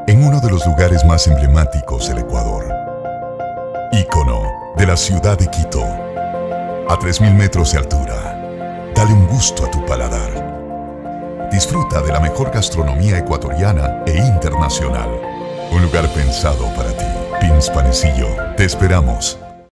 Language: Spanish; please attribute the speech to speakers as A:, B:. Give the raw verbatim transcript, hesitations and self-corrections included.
A: en uno de los lugares más emblemáticos del Ecuador. Ícono de la ciudad de Quito. A tres mil metros de altura. Dale un gusto a tu paladar. Disfruta de la mejor gastronomía ecuatoriana e internacional. Un lugar pensado para ti. Pins Panecillo. Te esperamos.